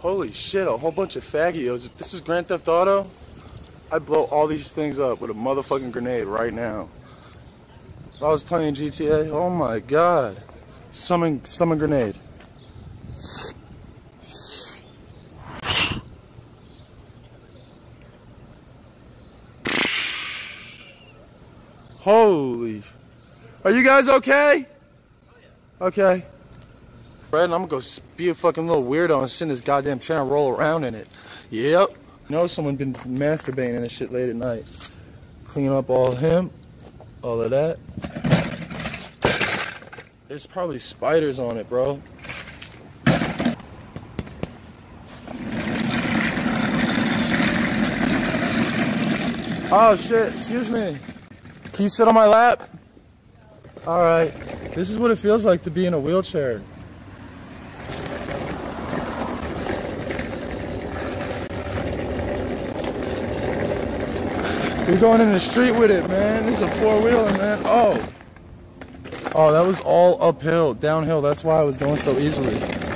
Holy shit, a whole bunch of faggios. If this is Grand Theft Auto, I'd blow all these things up with a motherfucking grenade right now. If I was playing GTA, oh my god. Summon grenade. Holy. Are you guys okay? Okay. Fred, I'm gonna go be a fucking little weirdo and sit in this goddamn chair and roll around in it. Yep. You know someone been masturbating in this shit late at night. Clean up all him, all of that. There's probably spiders on it, bro. Oh shit, excuse me. Can you sit on my lap? Alright. This is what it feels like to be in a wheelchair. You're going in the street with it, man. This is a four-wheeler, man. Oh. Oh, that was all uphill, downhill. That's why I was going so easily.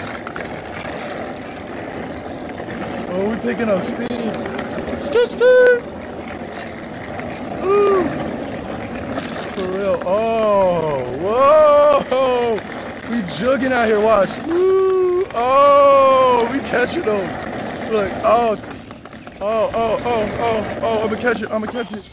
Oh, we're picking up speed. Skirt, skirt. Ooh. For real. Oh, whoa. We jugging out here, watch. Woo. Oh, we catching them. Look, oh. Oh, I'm gonna catch it.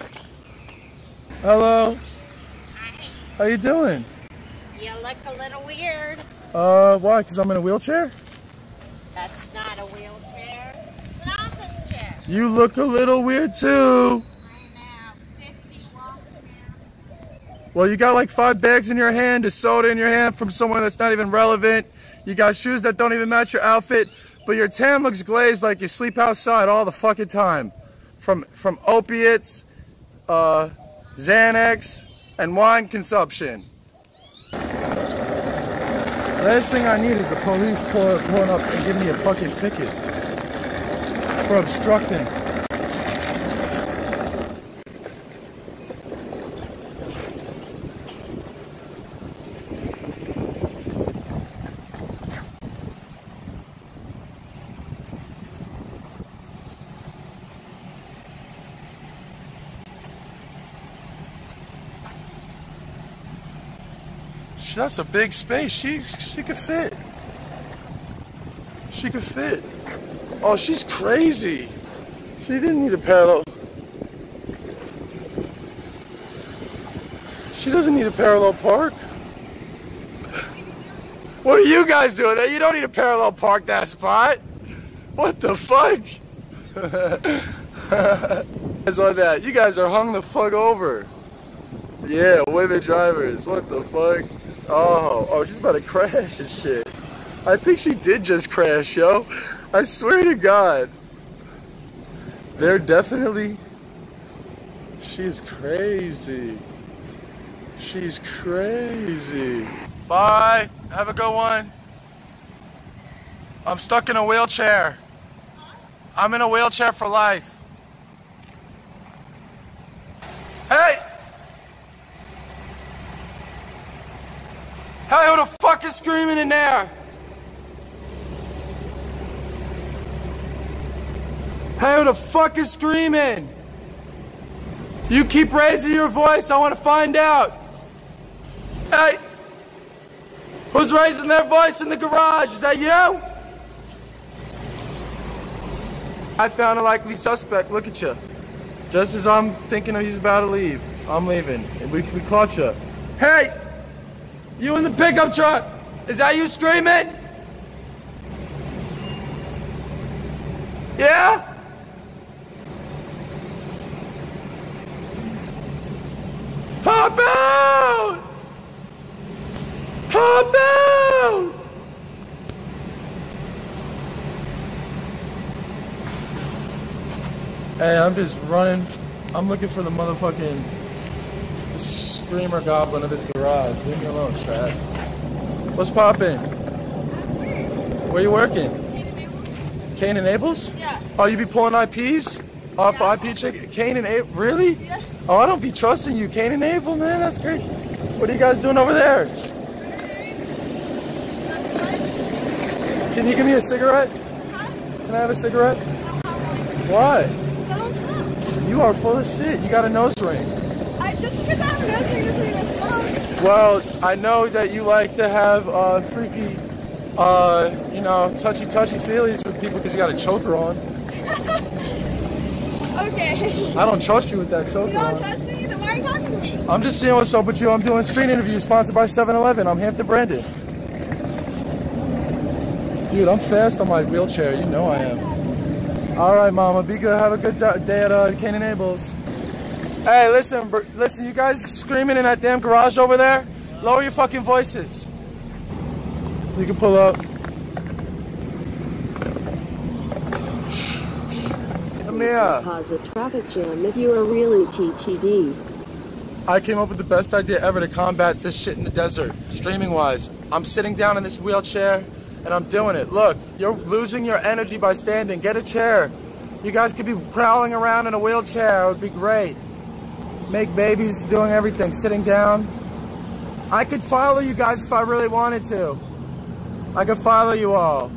Hello? Hi. How you doing? You look a little weird. Why? Because I'm in a wheelchair? That's not a wheelchair. It's an office chair. You look a little weird too. I know. 50 walking now. Well, you got like 5 bags in your hand, a soda in your hand from someone that's not even relevant. You got shoes that don't even match your outfit. But your tan looks glazed like you sleep outside all the fucking time. From opiates, Xanax, and wine consumption. Last thing I need is the police pulling up and giving me a fucking ticket for obstructing. That's a big space. She could fit. She could fit. Oh, she's crazy. She didn't need a parallel. She doesn't need a parallel park. What are you guys doing there? You don't need a parallel park that spot. What the fuck? Guys on that. You guys are hung the fuck over. Yeah, women drivers. What the fuck? Oh, she's about to crash and shit. I think she did just crash, yo. I swear to God. They're definitely... She's crazy. She's crazy. Bye. Have a good one. I'm stuck in a wheelchair. I'm in a wheelchair for life. Hey! Hey, who the fuck is screaming in there? Hey, who the fuck is screaming? You keep raising your voice, I want to find out. Hey, who's raising their voice in the garage? Is that you? I found a likely suspect, look at you. Just as I'm thinking he's about to leave, I'm leaving. We caught you. Hey! You in the pickup truck! Is that you screaming? Yeah? Hop out! Hop out! Hey, I'm just running. I'm looking for the motherfucking screamer goblin of this garage. Leave me alone, Strat. What's poppin'? Where you working? Kane and Abel's? Yeah. Oh, you be pulling IPs? Off IP check? Kane and Abel? Really? Yeah. Oh, I don't be trusting you. Kane and Abel, man. That's great. What are you guys doing over there? Can you give me a cigarette? Can I have a cigarette? Why? I don't smoke. You are full of shit. You got a nose ring. Just because I have a nose ring doesn't mean I smoke. Well, I know that you like to have freaky, you know, touchy feelies with people because you got a choker on. Okay. I don't trust you with that choker on. You don't trust me? Then why are you talking to me? I'm just seeing what's up with you. I'm doing a street interview sponsored by 7-Eleven. I'm Hampton Brandon. Dude, I'm fast on my wheelchair. You know I am. All right, Mama. Be good. Have a good day at Cane and Abel's. Hey, listen, you guys screaming in that damn garage over there? Lower your fucking voices. You can pull up. Come here. Cause a traffic jam if you are really TTD. I came up with the best idea ever to combat this shit in the desert, streaming wise. I'm sitting down in this wheelchair and I'm doing it. Look, you're losing your energy by standing. Get a chair. You guys could be prowling around in a wheelchair. It would be great. Make babies, doing everything, sitting down. I could follow you guys if I really wanted to. I could follow you all.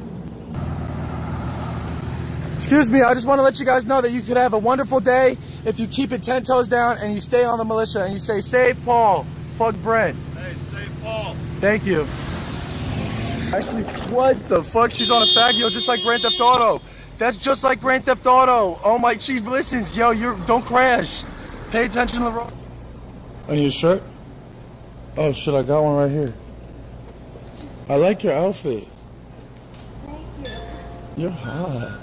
Excuse me, I just want to let you guys know that you could have a wonderful day if you keep it 10 toes down and you stay on the militia and you say, save Paul, fuck Brent. Hey, save Paul. Thank you. Actually, what the fuck? She's on a Faggio just like Grand Theft Auto. That's just like Grand Theft Auto. Oh my, she listens. Yo, don't crash. Pay attention to the road. I need a shirt? Oh shit, I got one right here. I like your outfit. Thank you. You're hot.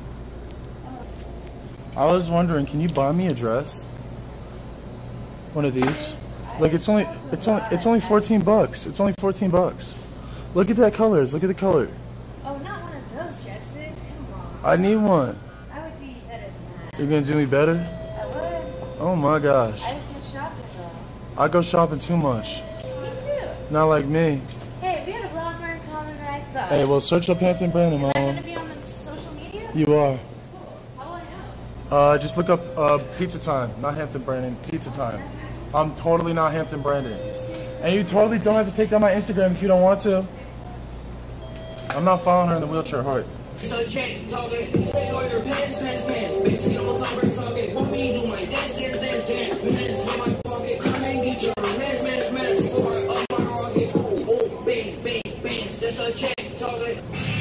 I was wondering, can you buy me a dress? One of these. Like it's only 14 bucks. It's only 14 bucks. Look at that colors. Look at the color. Oh, not one of those dresses. Come on. I need one. I would do you better than that. You're gonna do me better? I would. Oh my gosh. I just went shopping though. I go shopping too much. Me too. Not like me. Hey, we had a blogger in common, right? Thought. Hey, well, search up Hampton Brandon, Am I Mama. gonna be on the social media? You are. Cool. How will I know? Just look up Pizza Time, not Hampton Brandon. Pizza Time. I'm totally not Hampton Brandon. And you totally don't have to take down my Instagram if you don't want to. I'm not following her in the wheelchair heart. So check, talking, take all your pants, bitch, you don't talk, talking, want me do my dance, hands, hands in my pocket, come and get your man's, before I up my rocket, oh, bands, just a check, talking.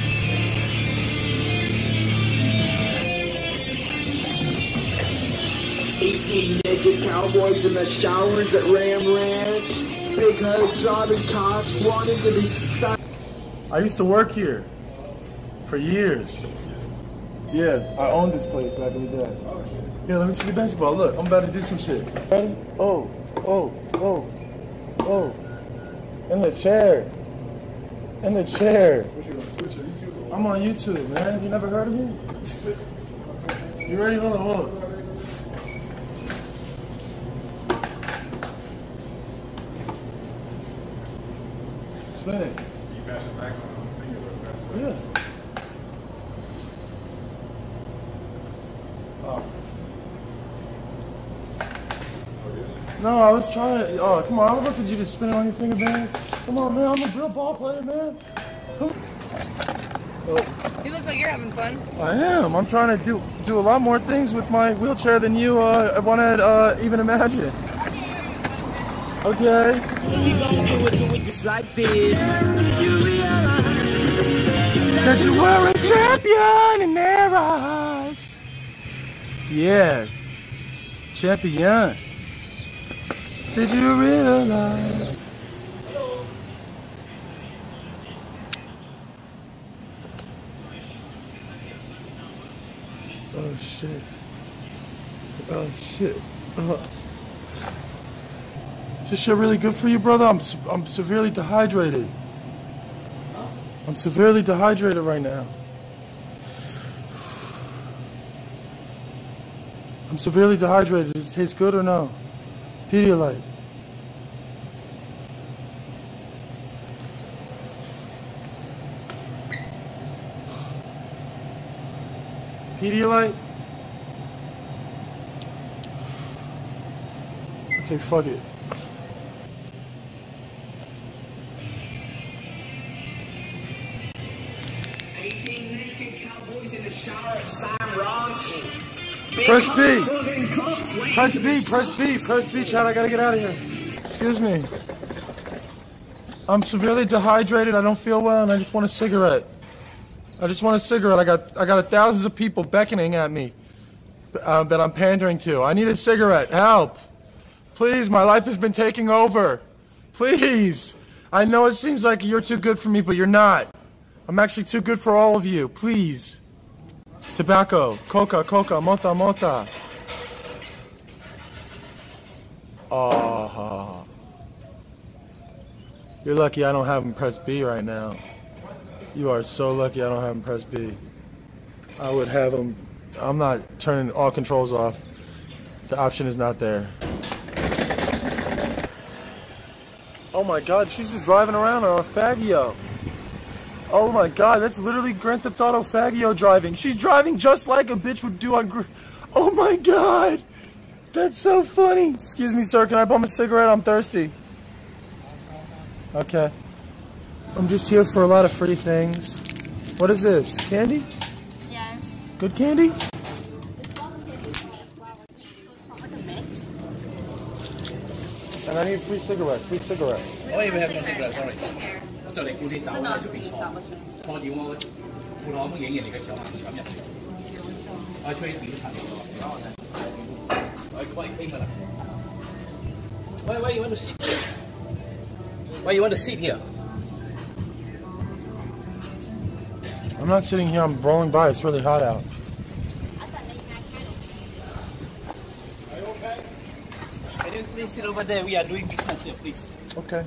18 naked cowboys in the showers at Ram Ranch, big head driving cocks, wanting to be silent. I used to work here for years. Yeah, I owned this place back in the day. Here, let me see the basketball. Look, I'm about to do some shit. Ready? Oh. In the chair. In the chair. I'm on YouTube, man. You never heard of me? You ready? Hold on. Spin it. Pass it back on the finger, pass it back. Yeah. Oh. No, I was trying to. Oh, come on. I wanted you to spin it on your finger, man. Come on, man. I'm a real ball player, man. Come. Oh. You look like you're having fun. I am. I'm trying to do a lot more things with my wheelchair than you want to even imagine. Okay. We gon' do it just like this. You realize that you were a champion in their eyes. Yeah. Champion. Did you realize? Oh shit. Oh shit. Is this shit really good for you, brother? I'm severely dehydrated. I'm severely dehydrated right now. I'm severely dehydrated. Does it taste good or no? Pedialyte. Pedialyte? Okay, fuck it. Press B. Press B, press B, press B, Chad. I gotta get out of here. Excuse me. I'm severely dehydrated. I don't feel well, and I just want a cigarette. I just want a cigarette. I got thousands of people beckoning at me that I'm pandering to. I need a cigarette. Help. Please, my life has been taking over. Please. I know it seems like you're too good for me, but you're not. I'm actually too good for all of you. Please. Tobacco. Coca, coca, mota, mota. Oh. You're lucky I don't have him press B right now. You are so lucky I don't have him press B. I would have him. I'm not turning all controls off. The option is not there. Oh my God, she's just driving around on a Faggio. Oh my God, that's literally Grand Theft Auto Faggio driving. She's driving just like a bitch would do on Oh my God, that's so funny. Excuse me, sir, can I bum a cigarette? I'm thirsty. Okay. I'm just here for a lot of free things. What is this? Candy? Yes. Good candy? And I need a free cigarette. Free cigarette. Oh, you have no cigarette, sorry. 我就嚟叫你走啦，出邊坐，拖住我褲攞咁影人哋嘅相咁入去。我出去點查你個，我幫你傾㗎啦。Why you want to sit here? Why you want to sit here? I'm not sitting here. I'm rolling by. It's really hot out. Can you please sit over there? We are doing business here, please. Okay.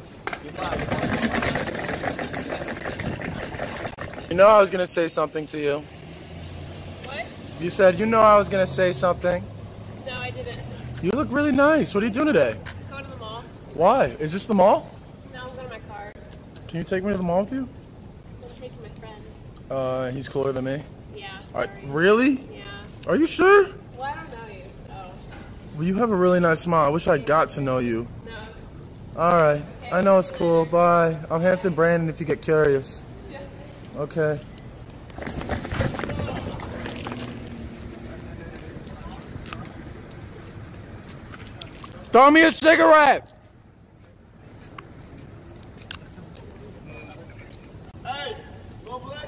You know I was going to say something to you. What? You said, you know I was going to say something. No, I didn't. You look really nice. What are you doing today? Going to the mall. Why? Is this the mall? No, I'm going to my car. Can you take me to the mall with you? I'm taking my friend. He's cooler than me. Yeah, sorry. Really? Yeah. Are you sure? Well, I don't know you, so. Well, you have a really nice smile. I wish I got to know you. No. Alright. I know it's cool. Bye. I'm Hampton Brandon if you get curious. Okay. Throw me a cigarette! Hey, go play.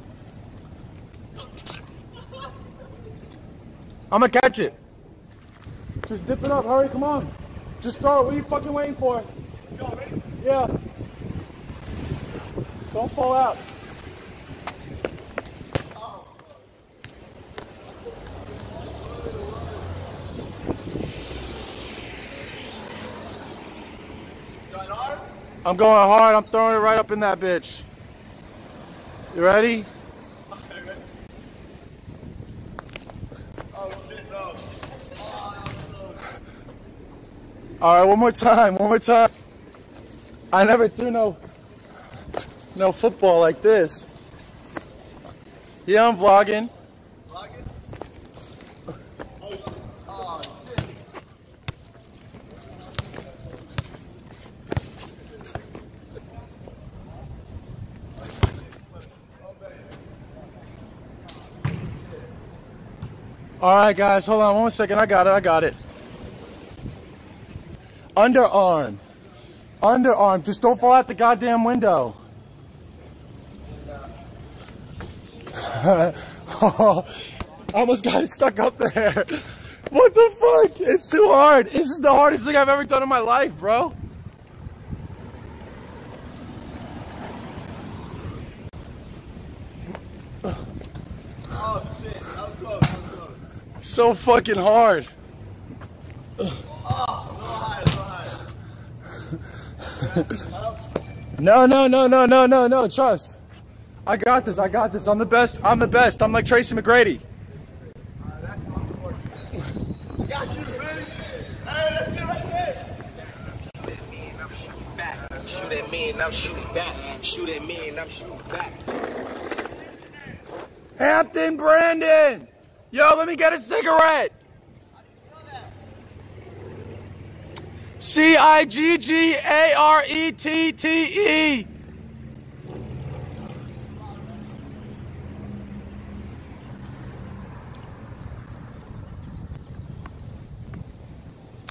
I'm gonna catch it. Just dip it up. Hurry, come on. Just throw it. What are you fucking waiting for? Yeah. Don't fall out. I'm going hard. I'm throwing it right up in that bitch. You ready? Oh shit, no. All right, one more time. One more time. I never threw no football like this. Yeah, I'm vlogging. Vlogging? Oh shit. All right, guys, hold on 1 second. I got it. Underarm. Underarm. Just don't fall out the goddamn window. Oh, I almost got it stuck up there. What the fuck? It's too hard. This is the hardest thing I've ever done in my life, bro. Oh shit, that was close, that was close. So fucking hard. No, trust. I got this, I'm the best, I'm like Tracy McGrady. Got you, man. Hey, let's get right there. Shoot at me and I'm shooting back. Shoot at me and I'm shooting back. Hampton Brandon! Yo, let me get a cigarette! Ciggarette.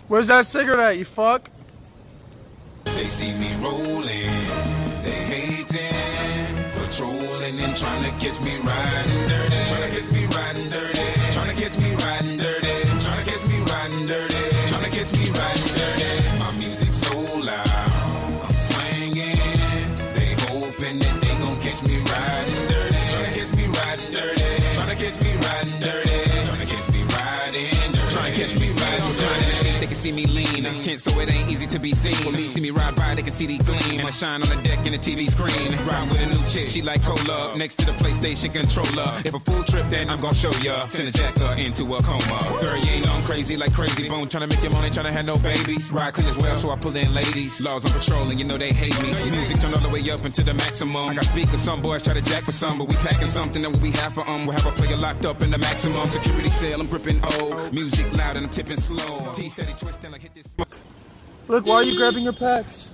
Where's that cigarette at, you fuck? They see me rolling, they hating, patrolling and trying to catch me riding dirty, trying to catch me riding dirty, trying to catch me riding dirty, trying to catch me riding dirty, trying to catch me riding dirty. My music's so loud, I'm swinging, they hoping that they gon' catch me riding dirty, trying to catch me riding dirty, trying to catch me riding dirty, trying to catch me riding dirty, trying to catch me riding dirty. They can see me lean, tense so it ain't easy to be seen. For me, see me ride by, they can see the gleam. I shine on the deck in the TV screen. Ride with a new chick, she like cola. Next to the PlayStation controller. If a full trip, then I'm gon' show ya. Send a jacker into a coma. Girl, you ain't on crazy like crazy bone. Tryna make your money, tryna have no babies. Ride clean as well, so I pull in ladies. Laws on patrol, and you know they hate me. Music turned all the way up into the maximum. I got speakers, some boys try to jack for some, but we packing something that we have for We'll have a player locked up in the maximum security cell. I'm gripping O. Music loud and I'm tipping slow. T steady twisting like hit this. Look, why are you grabbing your packs?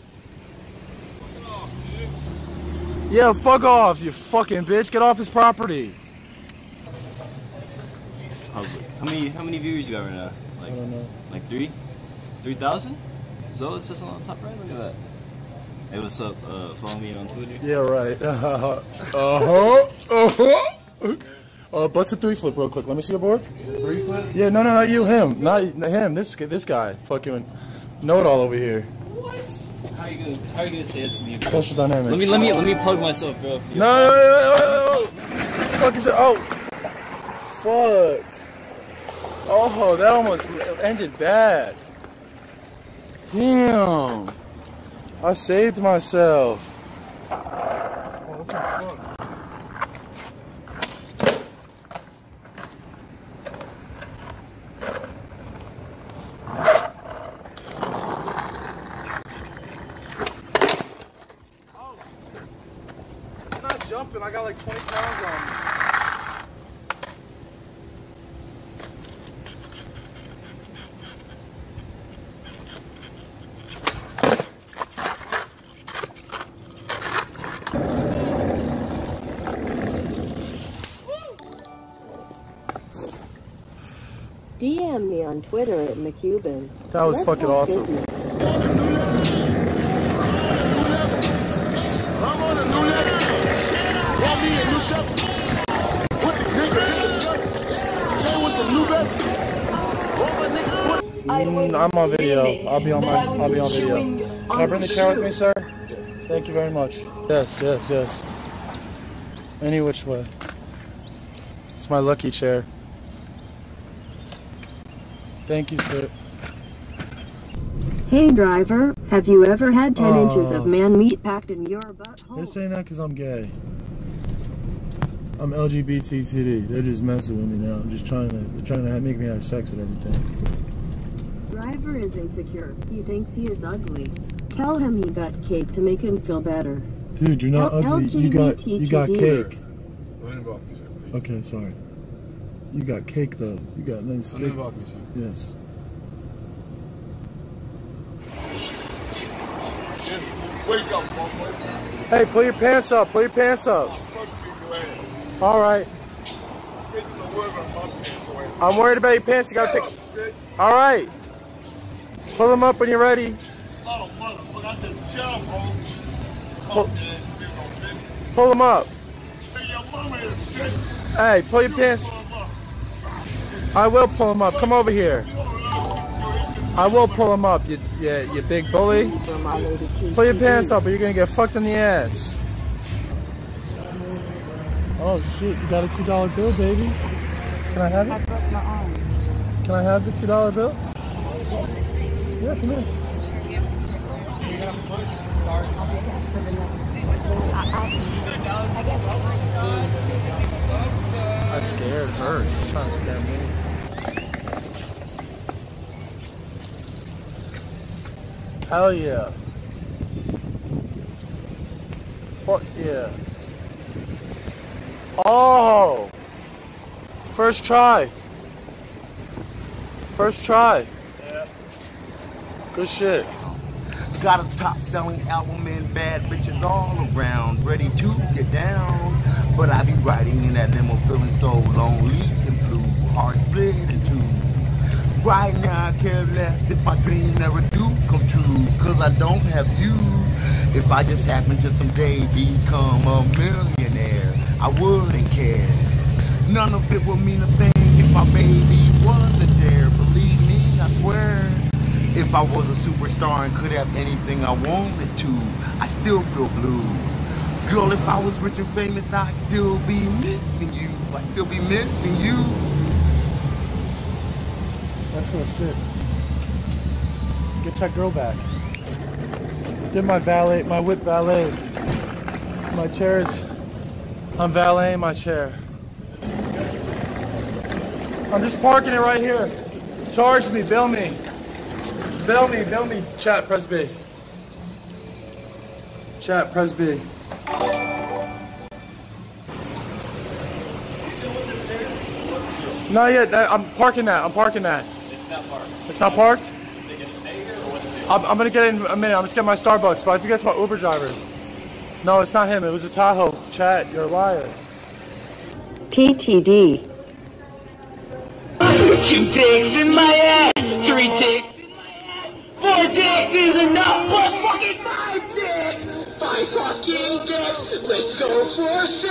Yeah, fuck off, you fucking bitch. Get off his property. How many viewers you got right now? Like, I don't know. Like 3,000? Is that what it says on the top right? Look at that. Hey, what's up? Follow me on Twitter. Yeah, right. Bust a 3-flip real quick. Let me see your board. 3-flip? Yeah, no, not you, him. Not him. This guy. Fucking know-it-all over here. What? How you gonna say it to me, bro? Social dynamics. Let me plug myself, bro. No. Fuck is it? Oh. Fuck. Oh, that almost ended bad. Damn. I saved myself. Oh, what the fuck? I'm not jumping. I got like 20 pounds on me. DM me on Twitter at McCuban. That was fucking awesome. I'm on a new level. Want me a new shop? Put the niggas in the gut. Say with the new level. I'm on video. I'll be on video. Can I bring the chair with me, sir? Thank you very much. Yes. Any which way. It's my lucky chair. Thank you, sir. Hey driver, have you ever had 10 inches of man meat packed in your butthole? They're saying that because I'm gay. I'm LGBTCD. They're just messing with me now. I'm just they're trying to make me have sex and everything. Driver is insecure. He thinks he is ugly. Tell him he got cake to make him feel better. Dude, you're not ugly. You got cake. Okay, sorry. You got cake though. You got nice cake. Yes. Wake up, motherfucker. Hey, pull your pants up. Pull your pants up. All right. I'm worried about your pants. You gotta pick. All right. Pull them up when you're ready. Oh, motherfucker, I just jump, bro. Pull them up. Hey, your mama is bitch. Hey, pull your pants. I will pull them up. Come over here. I will pull them up, you big bully. Pull your pants up or you're gonna get fucked in the ass. Oh shit, you got a $2 bill, baby. Can I have it? I broke my arm. Can I have the $2 bill? Yeah, come here. I scared her. She's trying to scare me. Hell yeah. Fuck yeah. Oh! First try. First try. Yeah. Good shit. Got a top-selling album and bad bitches all around, ready to get down. But I be riding in that limo, feeling so lonely and blue, heart split in two. Right now I care less if my dreams never do come true. Cause I don't have you. If I just happen to someday become a millionaire, I wouldn't care. None of it would mean a thing if my baby wasn't there. Believe me, I swear. If I was a superstar and could have anything I wanted to, I still feel blue. Girl, if I was rich and famous, I'd still be missing you. I'd still be missing you. That's what shit. Get that girl back. Get my valet, my whip valet. My chairs. I'm valeting my chair. I'm just parking it right here. Charge me, bill me. Bill me. Chat, press B. Chat, press B. Not yet. I'm parking that. It's not parked. It's not parked? Is it gonna stay here or what's it? I'm gonna get in a minute. I'm just getting my Starbucks, but I think that's my Uber driver. No, it's not him. It was a Tahoe. Chat, you're a liar. TTD. 2 ticks in my ass, 3 ticks in my ass, 4 ticks is enough, but fucking 5 ticks, 5 fucking ticks, let's go for 6,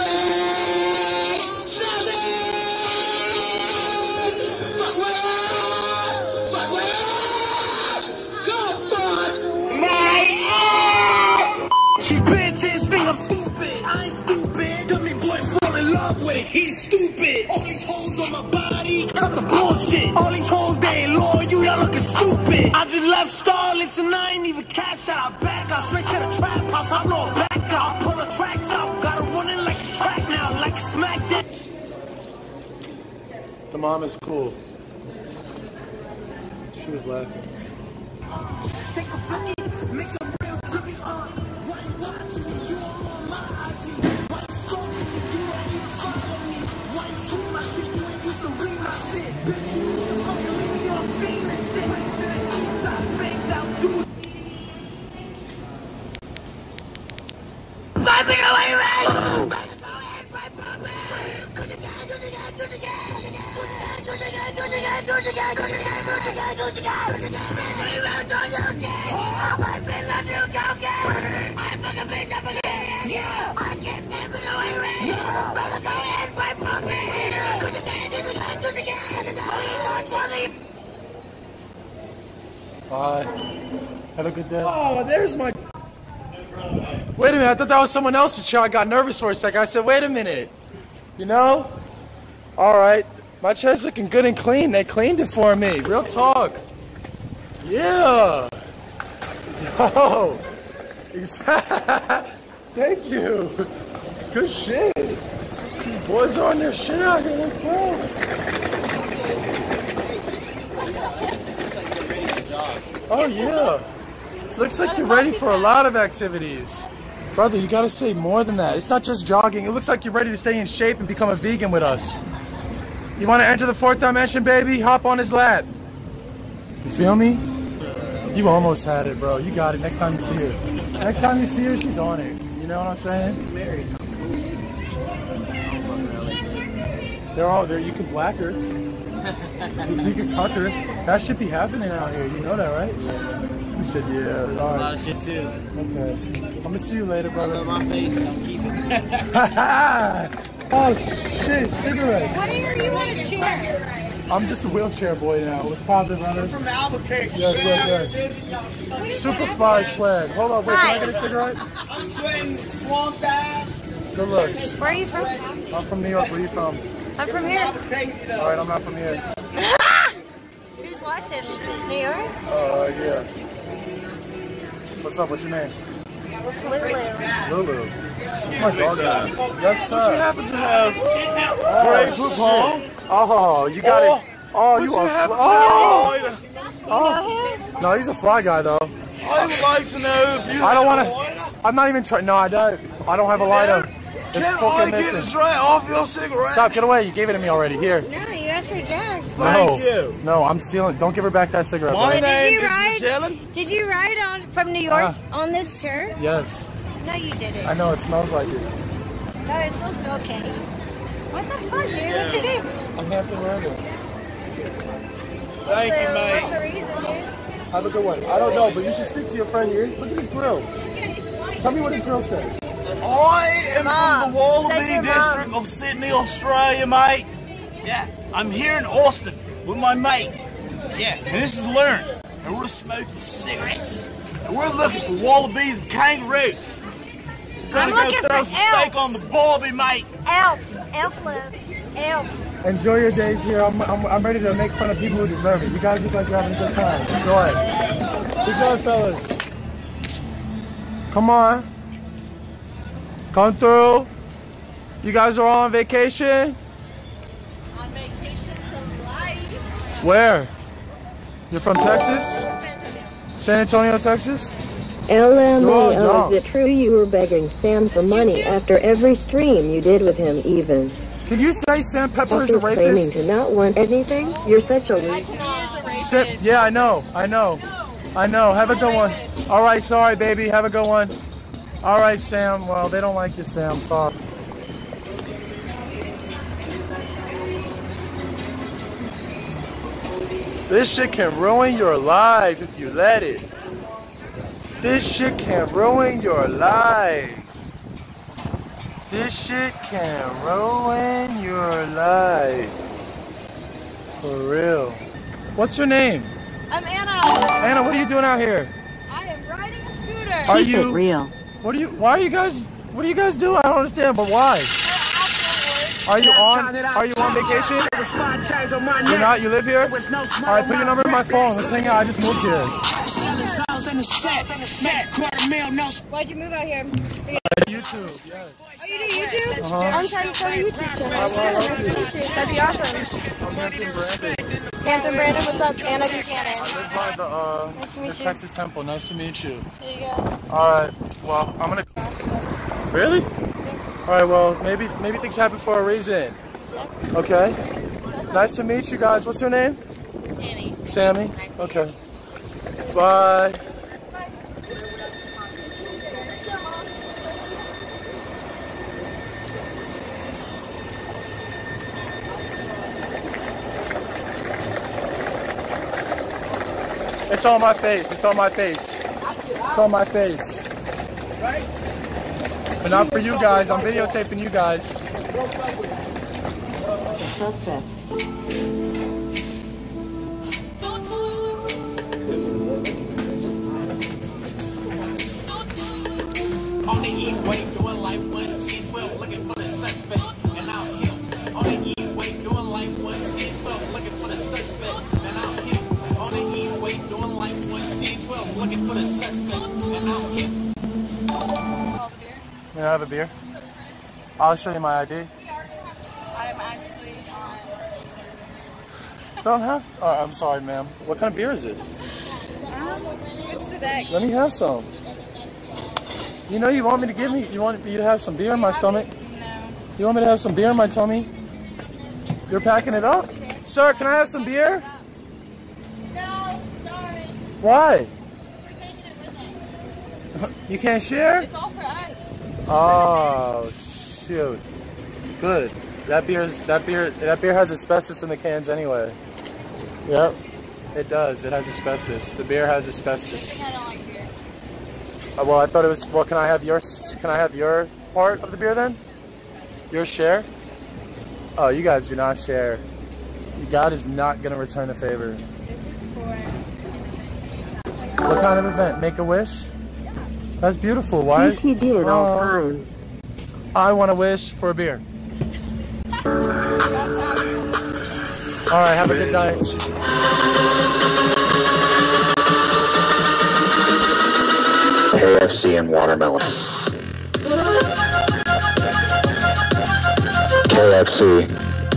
7, fuck my ass, go fuck my ass. These bitches think I'm stupid, I ain't stupid, dummy boys fall in love with it, he's stupid, all these hoes on my body, cut the bullshit, all these hoes they ain't loyal, y'all looking stupid, I just left Starlets and I ain't even cash out, I back out, straight to the trap house, I blow it back out, pull the tracks out, got it running like a track now, like a smack that. The mom is cool. She was laughing. Take a fucking, make a real trippy, why you watching, you all on my IG, why you stalking, you ain't even follow me, why you tweet my shit, you ain't used to read my shit, bitch, you used to fucking leave me on scene and shit, Eastside faked out, dude. Vibing away, right? Bye. Have a good day. Oh, there's my... Wait a minute, I thought that was someone else's chair. I got nervous for a second. I said, wait a minute. You know? All right. My chair's looking good and clean. They cleaned it for me. Real talk. Yeah. Yo. Thank you. Good shit. These boys are on their shit out here. Let's go. Oh, yeah. Looks like you're ready for a lot of activities. Brother, you gotta say more than that. It's not just jogging. It looks like you're ready to stay in shape and become a vegan with us. You wanna enter the 4th dimension, baby? Hop on his lap. You feel me? You almost had it, bro. You got it. Next time you see her. Next time you see her, she's on it. You know what I'm saying? She's married. They're all there. You can black her. You can cuck her. That should be happening out here. You know that, right? Yeah. You said, yeah. All right. A lot of shit, too. Okay. I'm gonna see you later, brother. On my face, I'm keeping it. Oh, shit. Cigarettes. What are you on a chair? I'm just a wheelchair boy now. What's poppin', brothers? From Albuquerque. Yes. Superfly swag. Hold on, wait. Can I get a cigarette? I'm sweating swamp ass. Good looks. Where are you from? I'm from New York. Where are you from? I'm from here. Crazy though. All right, I'm not from here. Who's watching? New York? Yeah. What's up? What's your name? Lulu. That's my dog name. Yes, sir. What you happen to have? Great group home. Oh, you got it. Oh, you are. Oh. No, he's a fly guy though. I would like to know if you. I don't want to. I'm not even trying. No, I don't. I don't have a lighter. It's Can fucking I get missing. a tray off your cigarette? Stop. Get away. You gave it to me already. Here. No, you asked for a drag. Thank you. No, I'm stealing. Don't give her back that cigarette. My buddy. name is ride? Magellan. Did you ride on from New York on this chair? Yes. No, you didn't. I know. It smells like it. No, it smells okay. What the fuck, dude? What's your name? I'm Hampton Randall. Thank you, mate. What's the reason, dude? Have a good one. I don't know, but you should speak to your friend here. Look at his grill. Tell me what his grill says. I am from the Wallaby Says your district mom. of Sydney, Australia, mate. Yeah, I'm here in Austin with my mate. Yeah, and this is Learn. And we're smoking cigarettes. And we're looking for wallabies and kangaroos. We're gonna go looking throw for some steak on the barbie, mate. Elf love. Elf. Enjoy your days here. I'm ready to make fun of people who deserve it. You guys look like you're having a good time. Enjoy. Keep going, fellas. Come on. Come through. You guys are all on vacation? On vacation from life. Where? You're from Texas? San Antonio, Texas? LMAO, is it true you were begging Sam for money after every stream you did with him even? Can you say Sam Pepper is After a claiming rapist? to not want anything? You're such a loser. Yeah, I know. Have a good one. All right, sorry, baby. Have a good one. All right, Sam. Well, they don't like you, Sam. Sorry. This shit can ruin your life if you let it. This shit can ruin your life. This shit can ruin your life. For real. What's your name? I'm Anna. Anna, what are you doing out here? I am riding a scooter. Are Keep you it real. what do you guys do? I don't understand, but why? Are you on vacation? You're not? You live here? Alright, put your number in my phone. Let's hang out. I just moved here. Why'd you move out here? YouTube, yes. Oh, you do YouTube? Uh-huh. I'm trying to start a YouTube channel. That'd be awesome. I'm Hampton Brandon. Hampton Brandon, what's up? Anna Buchanan. I live by Nice to the meet you. Texas Temple. Nice to meet you. There you go. Alright, well, I'm gonna... Really? Alright, well, maybe things happen for a reason. Okay. Nice to meet you guys. What's your name? Sammy. Sammy? Okay. Bye. It's on my face. It's on my face. It's on my face. But not for you guys. I'm videotaping you guys. The suspect. On the E-way, doing life 1, 10, 12, looking for the suspect, and out here. On the E-way, doing life 1, 10, 12, looking for the suspect, and out here. On the E-way, doing life 1, 10, 12, looking for the suspect, and out here. May I have a beer? I'll show you my ID. I'm actually on. Don't have. Oh, I'm sorry, ma'am. What kind of beer is this? It's today. Let me have some. You know you want me to give me. You want me to have some beer in my stomach? No. You want me to have some beer in my tummy? You're packing it up? Sir, can I have some beer? No, sorry. Why? We're taking it with us. You can't share? It's all for us. Oh shoot! Good. That beer has asbestos in the cans anyway. Yep, it does. It has asbestos. The beer has asbestos. I don't like beer. Well, I thought it was. Well, can I have yours? Can I have your part of the beer then? Your share? Oh, you guys do not share. God is not gonna return the favor. This is for... What kind of event? Make a wish? That's beautiful. Why? GTD at all times. I want to wish for a beer. All right, have a good night. KFC and watermelon. KFC.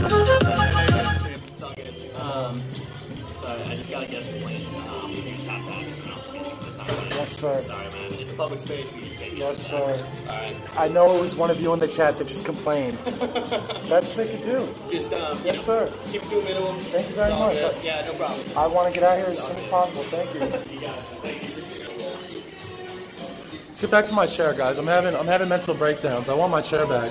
Sorry, I just got a guest complaint. You just have to have this now. Yes, sir. Sorry, man. It's a public space. We need to get Yes, sir. Alright. I know it was one of you in the chat that just complained. That's what they could do. Just, yes, sir. Keep it to a minimum. Thank you very much. Yeah, no problem. I want to get out here as soon as possible. Thank you. You got it. Thank you. Let's get back to my chair, guys. I'm having mental breakdowns. I want my chair back.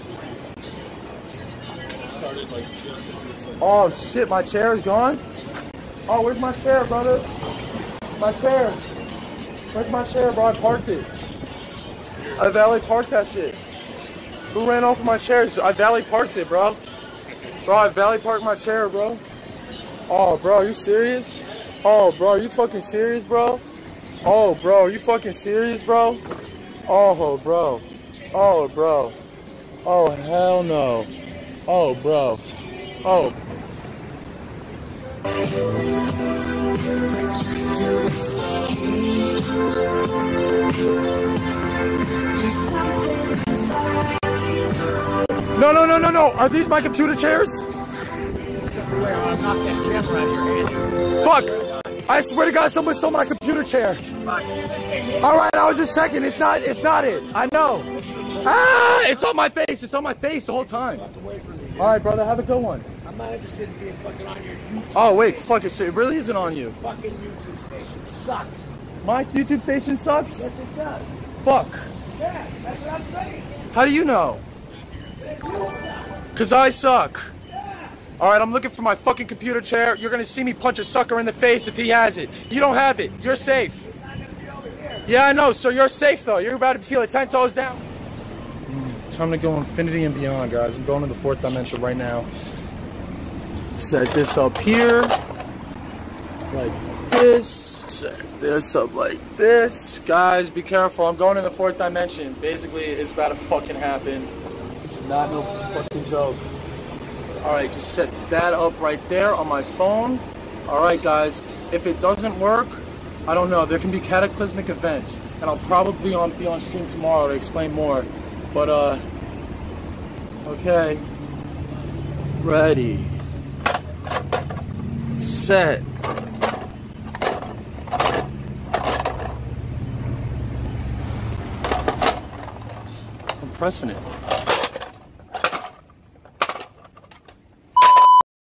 Oh shit, my chair is gone? Oh, where's my chair, brother? My chair. Where's my chair, bro? I parked it. I valet parked that shit. Who ran off of my chairs? I valet parked it, bro. Bro, I valet parked my chair, bro. Oh, bro, are you serious? Oh, bro, are you fucking serious, bro? Oh, bro, are you fucking serious, bro? Oh, bro. Oh, bro. Oh, hell no. Oh, bro. Oh. No, no, no, no, no. Are these my computer chairs? Fuck. I swear to God, someone stole my computer chair. All right, I was just checking. It's not it. I know. Ah, it's on my face. It's on my face the whole time. All right, brother, have a good one. I'm not interested in being fucking on your YouTube. Oh, wait, fuck it. It really isn't on you. Fucking YouTube station sucks. My YouTube station sucks? Yes, it does. Fuck. Yeah, that's what I'm saying. How do you know? Because I suck. All right, I'm looking for my fucking computer chair. You're going to see me punch a sucker in the face if he has it. You don't have it. You're safe. Yeah, I know. So you're safe, though. You're about to feel it 10 toes down. Time to go infinity and beyond, guys. I'm going to the 4th dimension right now. Set this up here. Like this. Set this up like this. Guys, be careful. I'm going to the 4th dimension. Basically, it's about to fucking happen. It's not no fucking joke. Alright, just set that up right there on my phone. Alright, guys. If it doesn't work, I don't know. There can be cataclysmic events. And I'll probably be on stream tomorrow to explain more. But, okay. Ready. Set. I'm pressing it.